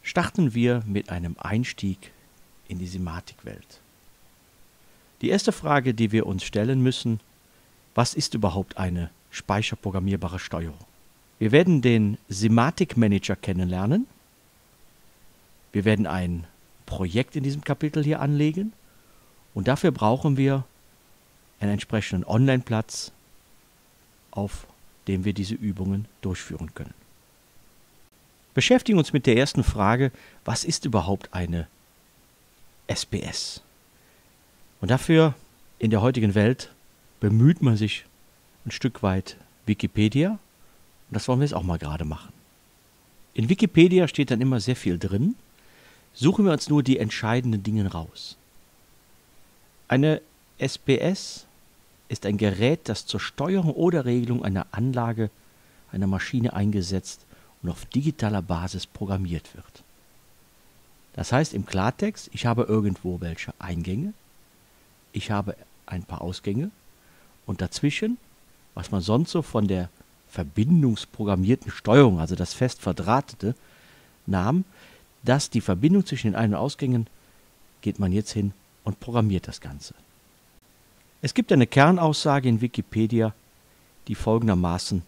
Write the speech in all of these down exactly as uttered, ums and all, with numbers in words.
Starten wir mit einem Einstieg in die Simatic-Welt. Die erste Frage, die wir uns stellen müssen: Was ist überhaupt eine speicherprogrammierbare Steuerung? Wir werden den Simatic Manager kennenlernen. Wir werden ein Projekt in diesem Kapitel hier anlegen und dafür brauchen wir einen entsprechenden Online-Platz, auf dem wir diese Übungen durchführen können. Beschäftigen uns mit der ersten Frage: Was ist überhaupt eine S P S? Und dafür in der heutigen Welt bemüht man sich ein Stück weit Wikipedia, und das wollen wir jetzt auch mal gerade machen. In Wikipedia steht dann immer sehr viel drin. Suchen wir uns nur die entscheidenden Dinge raus. Eine S P S ist ein Gerät, das zur Steuerung oder Regelung einer Anlage, einer Maschine eingesetzt und auf digitaler Basis programmiert wird. Das heißt im Klartext, ich habe irgendwo welche Eingänge, ich habe ein paar Ausgänge und dazwischen, was man sonst so von der verbindungsprogrammierten Steuerung, also das fest verdrahtete, nahm, dass die Verbindung zwischen den Ein- und Ausgängen, geht man jetzt hin und programmiert das Ganze. Es gibt eine Kernaussage in Wikipedia, die folgendermaßen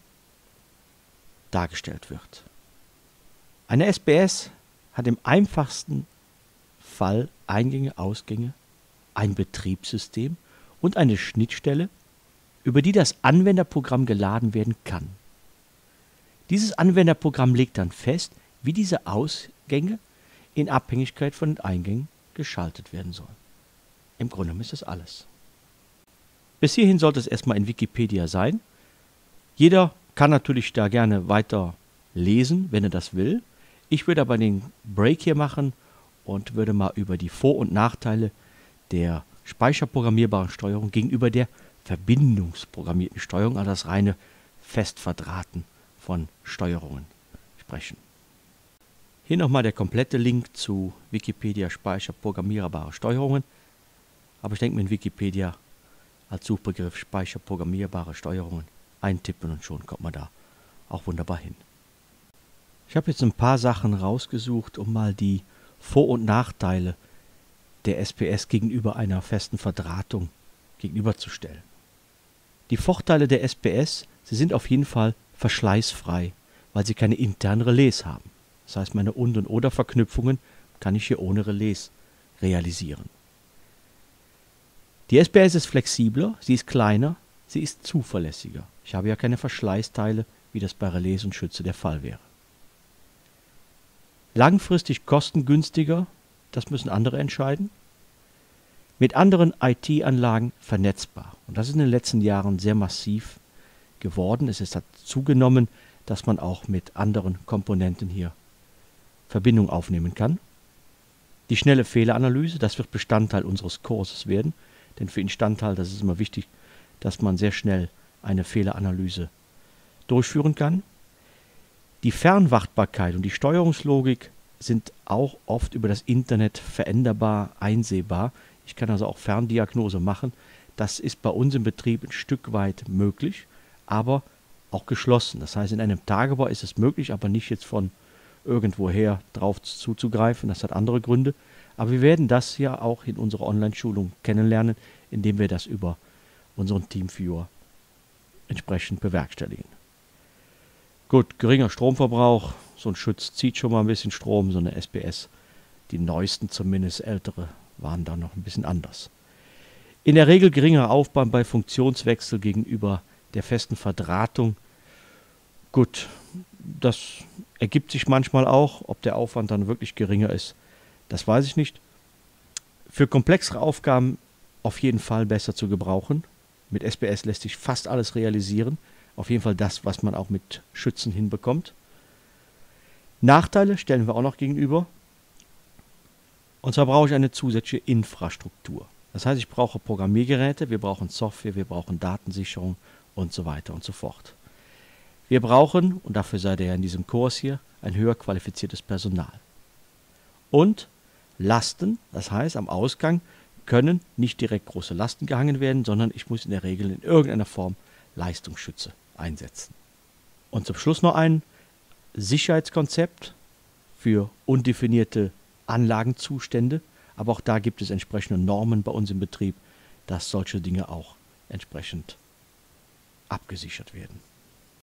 dargestellt wird. Eine S P S hat im einfachsten Fall Eingänge, Ausgänge, ein Betriebssystem und eine Schnittstelle, über die das Anwenderprogramm geladen werden kann. Dieses Anwenderprogramm legt dann fest, wie diese Ausgänge in Abhängigkeit von den Eingängen geschaltet werden sollen. Im Grunde ist das alles. Bis hierhin sollte es erstmal in Wikipedia sein. Jeder kann natürlich da gerne weiter lesen, wenn er das will. Ich würde aber den Break hier machen und würde mal über die Vor- und Nachteile der speicherprogrammierbaren Steuerung gegenüber der verbindungsprogrammierten Steuerung, also das reine Festverdrahten von Steuerungen, sprechen. Hier nochmal der komplette Link zu Wikipedia speicherprogrammierbare Steuerungen. Aber ich denke mir in Wikipedia als Suchbegriff speicherprogrammierbare Steuerungen eintippen und schon kommt man da auch wunderbar hin. Ich habe jetzt ein paar Sachen rausgesucht, um mal die Vor- und Nachteile der S P S gegenüber einer festen Verdrahtung gegenüberzustellen. Die Vorteile der S P S: Sie sind auf jeden Fall verschleißfrei, weil sie keine internen Relais haben. Das heißt, meine Und- und Oder-Verknüpfungen kann ich hier ohne Relais realisieren. Die S P S ist flexibler, sie ist kleiner, sie ist zuverlässiger. Ich habe ja keine Verschleißteile, wie das bei Relais und Schütze der Fall wäre. Langfristig kostengünstiger, das müssen andere entscheiden. Mit anderen I T-Anlagen vernetzbar. Und das ist in den letzten Jahren sehr massiv geworden. Es ist zugenommen, dass man auch mit anderen Komponenten hier Verbindung aufnehmen kann. Die schnelle Fehleranalyse, das wird Bestandteil unseres Kurses werden. Denn für Instandhalter ist es immer wichtig, dass man sehr schnell eine Fehleranalyse durchführen kann. Die Fernwartbarkeit und die Steuerungslogik sind auch oft über das Internet veränderbar, einsehbar. Ich kann also auch Ferndiagnose machen. Das ist bei uns im Betrieb ein Stück weit möglich, aber auch geschlossen. Das heißt, in einem Tagebau ist es möglich, aber nicht jetzt von irgendwoher drauf zuzugreifen. Das hat andere Gründe. Aber wir werden das ja auch in unserer Online-Schulung kennenlernen, indem wir das über unseren Teamviewer entsprechend bewerkstelligen. Gut, geringer Stromverbrauch, so ein Schutz zieht schon mal ein bisschen Strom, so eine S P S, die neuesten zumindest, ältere, waren da noch ein bisschen anders. In der Regel geringerer Aufwand bei Funktionswechsel gegenüber der festen Verdrahtung. Gut, das ergibt sich manchmal auch, ob der Aufwand dann wirklich geringer ist, das weiß ich nicht. Für komplexere Aufgaben auf jeden Fall besser zu gebrauchen. Mit S P S lässt sich fast alles realisieren. Auf jeden Fall das, was man auch mit Schützen hinbekommt. Nachteile stellen wir auch noch gegenüber. Und zwar brauche ich eine zusätzliche Infrastruktur. Das heißt, ich brauche Programmiergeräte, wir brauchen Software, wir brauchen Datensicherung und so weiter und so fort. Wir brauchen, und dafür seid ihr ja in diesem Kurs hier, ein höher qualifiziertes Personal. Und Lasten, das heißt, am Ausgang können nicht direkt große Lasten gehangen werden, sondern ich muss in der Regel in irgendeiner Form Leistungsschütze einsetzen. Und zum Schluss noch ein Sicherheitskonzept für undefinierte Anlagenzustände. Aber auch da gibt es entsprechende Normen bei uns im Betrieb, dass solche Dinge auch entsprechend abgesichert werden.